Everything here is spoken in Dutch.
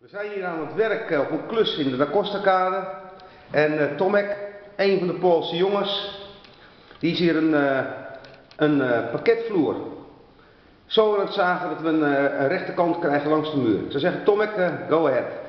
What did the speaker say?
We zijn hier aan het werk op een klus in de Da Costa-kade. En Tomek, een van de Poolse jongens, die is hier een parketvloer zo aan het zagen dat we een rechterkant krijgen langs de muur. Ik zou zeggen, Tomek, go ahead.